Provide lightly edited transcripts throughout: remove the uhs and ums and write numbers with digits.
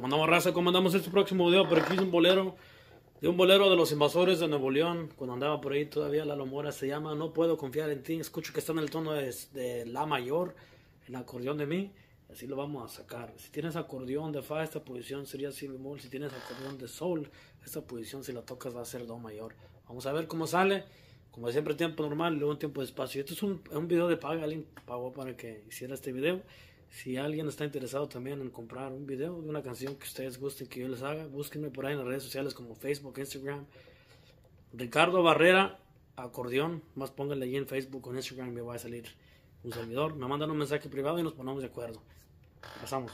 ¿Cómo andamos, raza? ¿Cómo andamos este próximo video? Por aquí es un bolero de los Invasores de Nuevo León. Cuando andaba por ahí todavía Lalo Mora, se llama No Puedo Confiar en Ti. Escucho que está en el tono de La mayor, el acordeón de Mi. Así lo vamos a sacar. Si tienes acordeón de Fa, esta posición sería Si bemol. Si tienes acordeón de Sol, esta posición si la tocas va a ser Do mayor. Vamos a ver cómo sale. Como siempre, tiempo normal y luego un tiempo de espacio. Esto es un video de paga. Alguien pagó para que hiciera este video. Si alguien está interesado también en comprar un video de una canción que ustedes gusten que yo les haga, búsquenme por ahí en las redes sociales como Facebook, Instagram. Ricardo Barrera, acordeón. Más pónganle ahí en Facebook o en Instagram y me va a salir un servidor. Me mandan un mensaje privado y nos ponemos de acuerdo. Pasamos.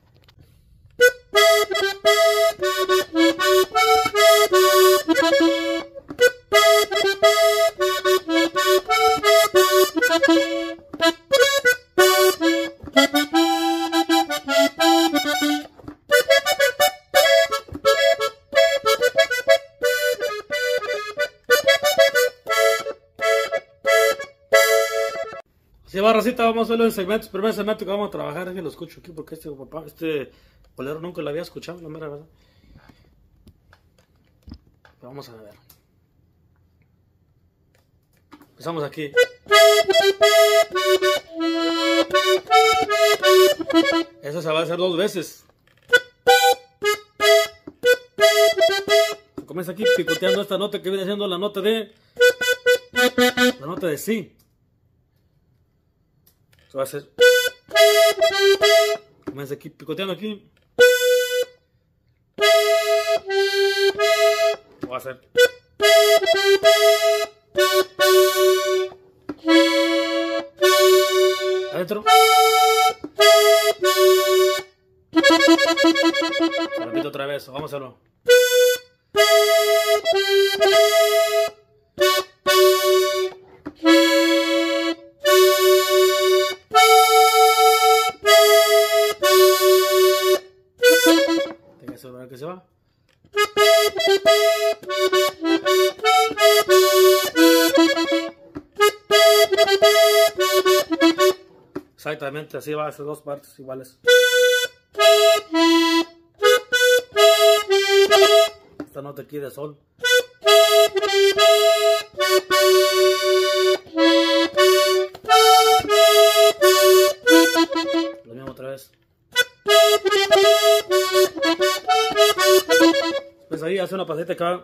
Así va, racita, vamos a hacerlo en segmentos. Primer segmento que vamos a trabajar es que lo escucho aquí porque este bolero nunca lo había escuchado, la mera verdad. Pero vamos a ver. Empezamos aquí. Eso se va a hacer 2 veces. Comienza aquí picoteando esta nota que viene siendo la nota de Si. Eso va a ser. Comienza aquí picoteando aquí. Lo va a hacer. Adentro. Lo repito otra vez, vamos a hacerlo. Tengo que asegurar que se va. Exactamente, así va a ser 2 partes iguales. Esta nota aquí de Sol. Lo mismo otra vez. Pues ahí hace una pasita acá.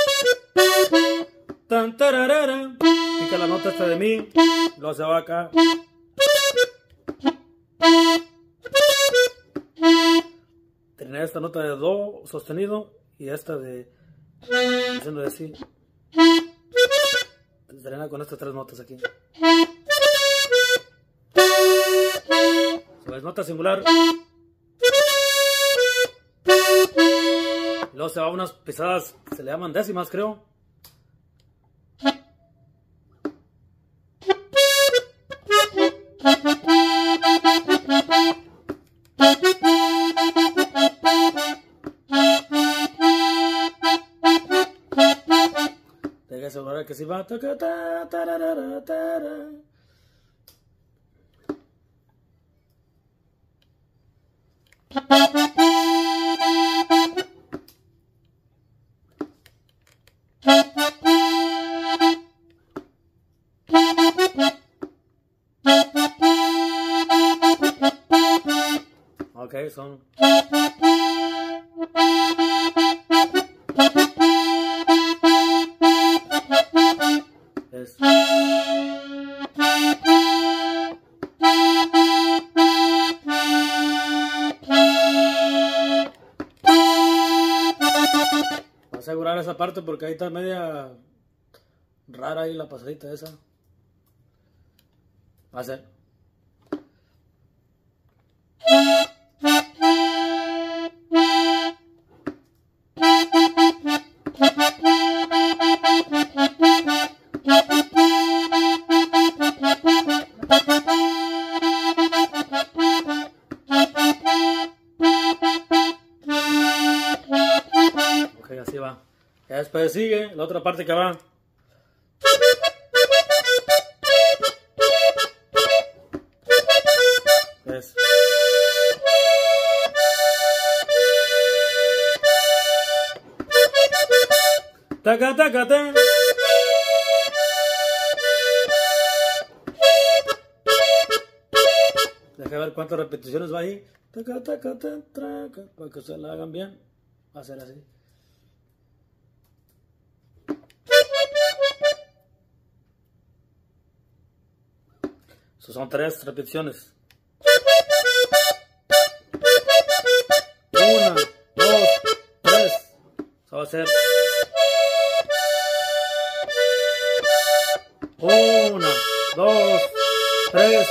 Tan tararara. Pica la nota esta de Mi. Luego se va acá. Tener esta nota de Do sostenido y esta diciendo de Si. Termina con estas 3 notas aquí. Es nota singular. Y luego se va a unas pisadas que se le llaman décimas, creo. Tengo que asegurar que si va. Ok, son. Es. Voy a asegurar esa parte porque ahí está media rara ahí la pasadita esa. Va a ser. Ok, así va. Ya después sigue la otra parte que va. Es. taca, taca, ta. Deja ver cuántas repeticiones va ahí. Taca, taca, ta, traca, para que se la hagan bien. Va a ser así. Esas son 3 repeticiones. 1, 2, 3. Eso va a ser 1, 2, 3.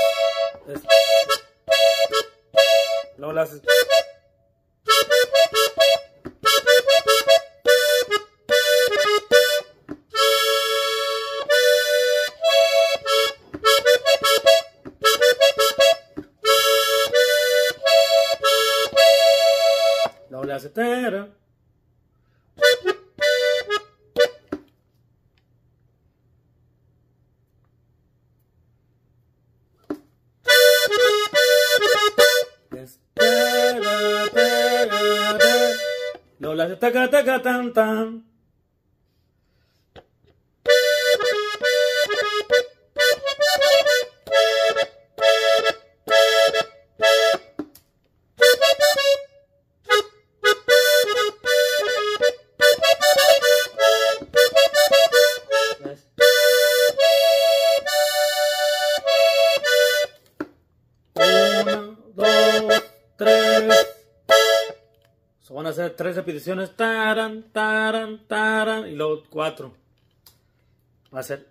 Luego le haces. Luego le hace tera. Luego le hace taca taca tan tan. Van a hacer 3 repeticiones, taran, taran, taran, y luego 4. Va a ser.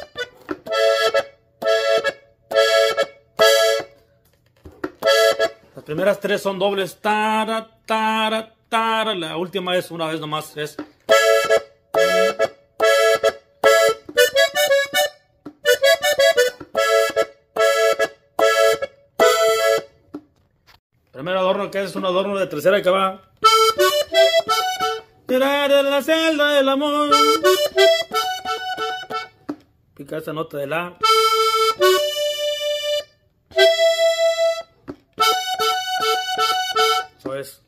Las primeras 3 son dobles, tara, tara, tara. La última es una vez nomás, es. Primer adorno, que es un adorno de tercera que va. Tirar de la celda del amor. Pica esta nota de la. Eso es.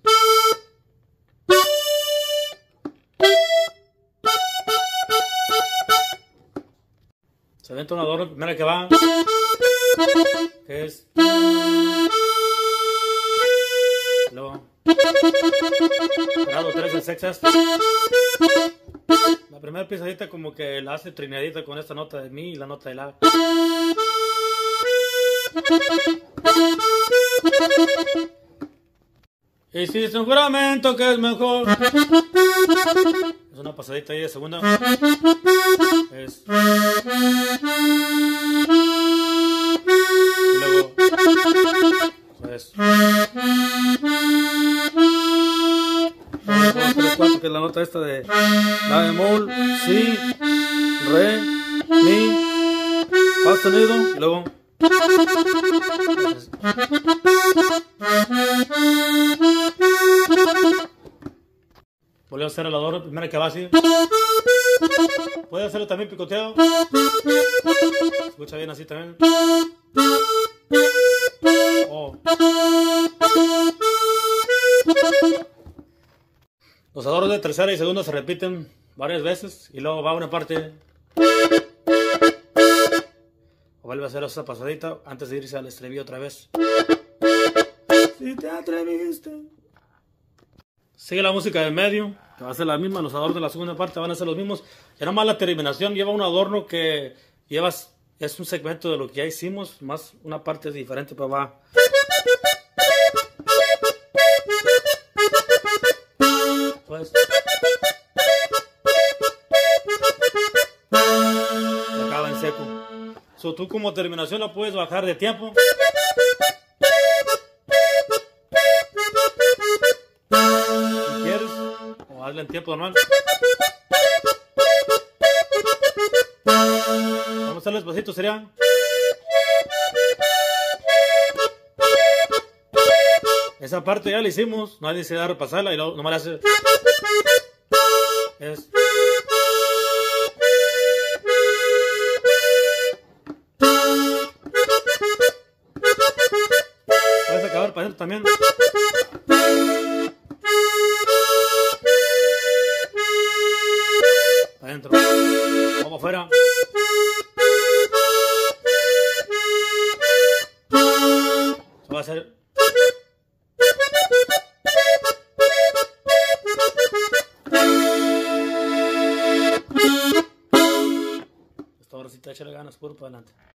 Se avienta un adorno, primera que va. Que es. Luego. Grado 3 en sextas. La primera piezadita como que la hace trinadita con esta nota de mi y la nota de la. Hiciste un juramento que es mejor. Es una pasadita ahí de segunda. Es. Y luego. Eso es. 1, 2, 3, 4, que es la nota esta de la bemol, si, re, mi, fa sostenido y luego. Volvió a hacer el adorno, primero que va así. Puede hacerlo también picoteado. Se escucha bien así también. Oh. Los adornos de tercera y segunda se repiten varias veces y luego va una parte. O vuelve a hacer esa pasadita antes de irse al estribillo otra vez. Si te atreviste. Sigue la música del medio, que va a ser la misma. Los adornos de la segunda parte van a ser los mismos. Ya nomás la terminación lleva un adorno que llevas. Es un segmento de lo que ya hicimos, más una parte diferente, pues va. Pues. Se acaba en seco. So, tú como terminación la puedes bajar de tiempo. Si quieres, o hazle en tiempo normal. Vamos a hacerlo despacito, sería. Esa parte ya la hicimos, nadie se da a repasarla y luego nomás la hace. Es. Puedes acabar para adentro también. adentro. Vamos afuera. Se va a hacer. Ahora sí te echa ganas, puro para adelante.